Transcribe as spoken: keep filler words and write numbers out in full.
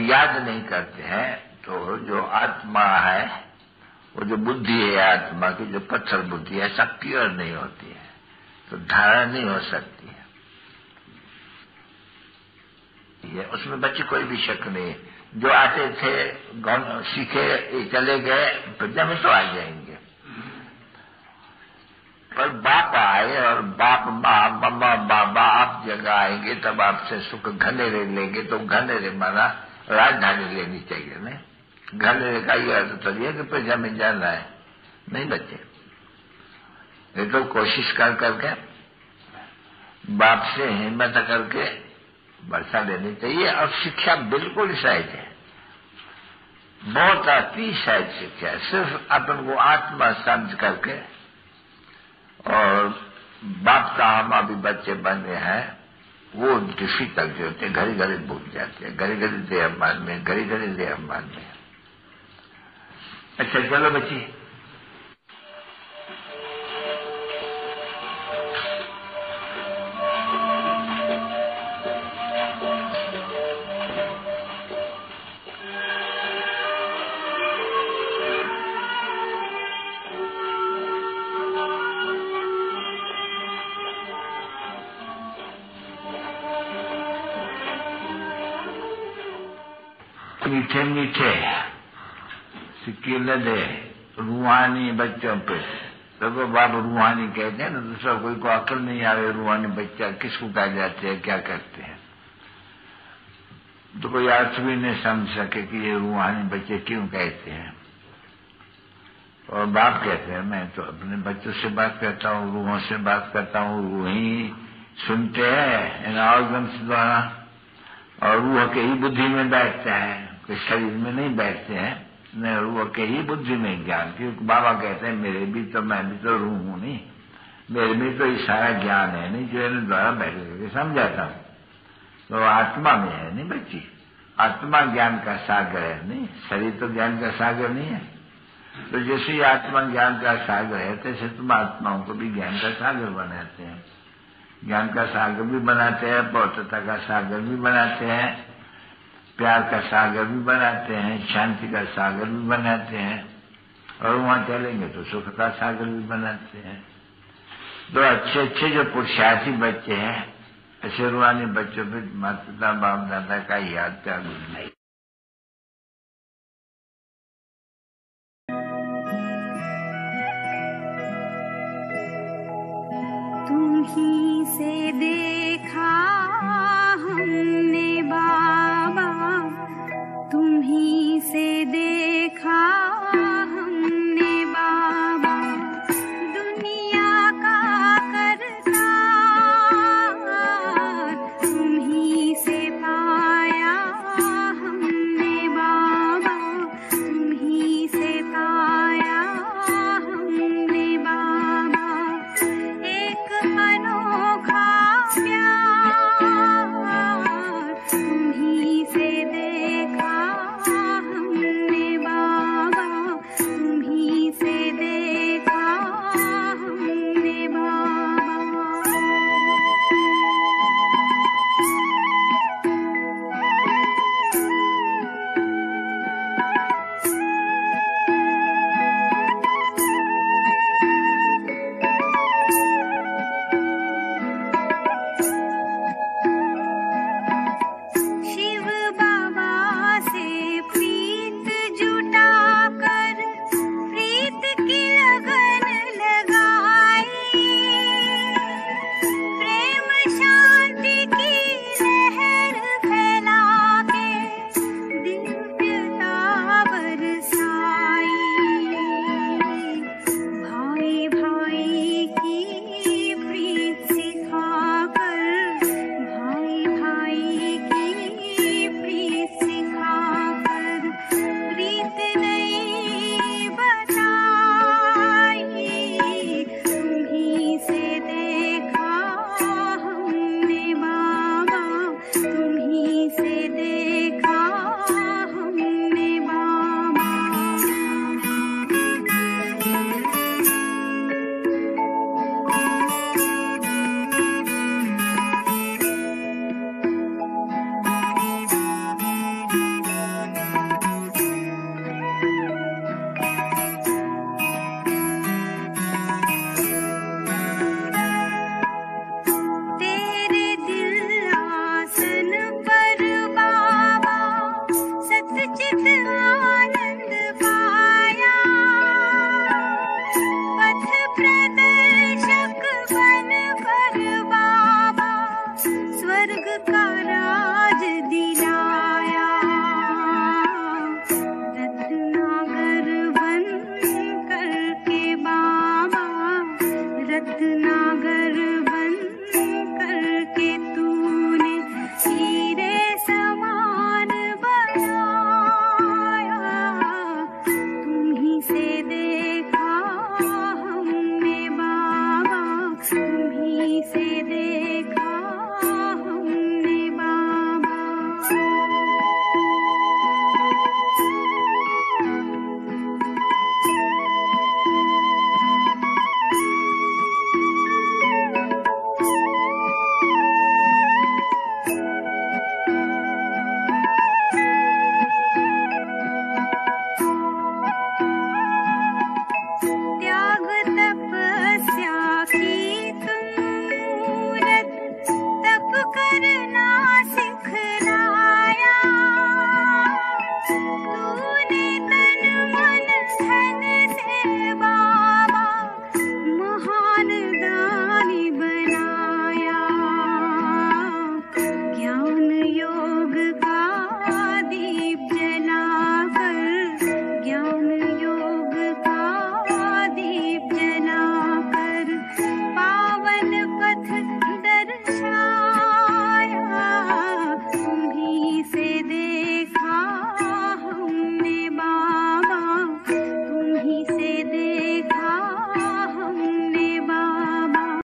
याद नहीं करते हैं तो जो आत्मा है, वो जो बुद्धि है आत्मा की, जो पत्थर बुद्धि है, सब प्योर नहीं होती है, तो धारणा नहीं हो सकती है। ये उसमें बच्चे कोई भी शक नहीं। जो आते थे गौन सीखे चले गए, प्रज्ञा में तो आ जाएंगे। पर बाप आए और बाप माँ मम्मा बाबा आप जगह आएंगे तब आपसे सुख घनेरे लेंगे, तो घनेरे माना राजधानी लेनी चाहिए। नहीं, घनेरे का यह अर्थ तो है कि प्रजा में जाना है। नहीं बच्चे, ये तो कोशिश कर करके बाप से हिम्मत करके वर्षा लेनी चाहिए। और शिक्षा बिल्कुल सहज है, बहुत अति सहज शिक्षा है। सिर्फ अपन को आत्मा समझ करके, और बाप का हम अभी बच्चे बने हैं, वो डिफिकल्ट जो होते हैं, घड़ी घड़ी भूल जाते हैं, घड़ी घड़ी देहमान में, घड़ी घड़ी देहमान में। अच्छा चलो बच्ची, मीठे मीठे सिक्के लदे रूहानी बच्चों पे, तो बाप रूहानी कहते हैं ना। दूसरा कोई को अकल नहीं आवे रूहानी बच्चा किसको कहा जाते हैं, क्या करते हैं, तो कोई अर्थ भी नहीं समझ सके कि ये रूहानी बच्चे क्यों कहते हैं। और बाप कहते हैं मैं तो अपने बच्चों से बात करता हूँ, रूहों से बात करता हूँ, रूह ही सुनते हैं इन ऑर्गन्स द्वारा, और रूह के ही बुद्धि में बैठता है, कोई शरीर में नहीं बैठते हैं, न रूह के ही बुद्धि में ज्ञान। क्योंकि बाबा कहते हैं मेरे भी तो, मैं भी तो रूह हूं नहीं, मेरे भी तो ये सारा ज्ञान है नहीं जो इन द्वारा बैठ करके समझाता हूँ। तो आत्मा में है नहीं बच्ची, आत्मा ज्ञान का सागर है नहीं, शरीर तो ज्ञान का सागर नहीं है। तो जैसे ही आत्मा ज्ञान का सागर है, तैसे तुम आत्माओं को भी ज्ञान का सागर बनाते हैं। ज्ञान का सागर भी बनाते हैं, पौत्रता का सागर भी बनाते हैं, प्यार का सागर भी बनाते हैं, शांति का सागर भी बनाते हैं, और वहां चलेंगे तो सुख का सागर भी बनाते हैं। तो अच्छे अच्छे जो पुरुषार्थी बच्चे हैं, ऐसे रूहानी बच्चों पे माता बाप दादा का याद का गुण नहीं। तुम ही से दे